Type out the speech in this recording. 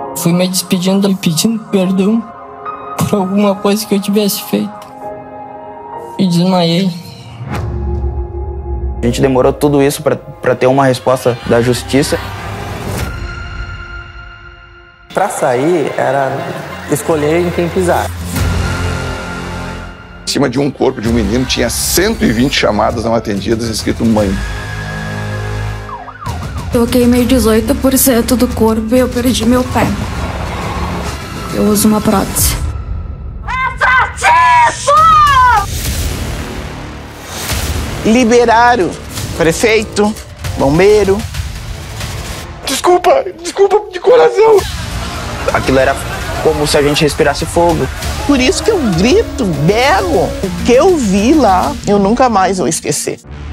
Fui me despedindo e pedindo perdão por alguma coisa que eu tivesse feito. E desmaiei. A gente demorou tudo isso para ter uma resposta da justiça. Para sair, era escolher em quem pisar. Em cima de um corpo de um menino tinha 120 chamadas não atendidas escrito mãe. Eu queimei 18% do corpo e eu perdi meu pé. Eu uso uma prótese. Liberaram prefeito, bombeiro. Desculpa de coração. Aquilo era como se a gente respirasse fogo. Por isso que eu grito, berro. O que eu vi lá, eu nunca mais vou esquecer.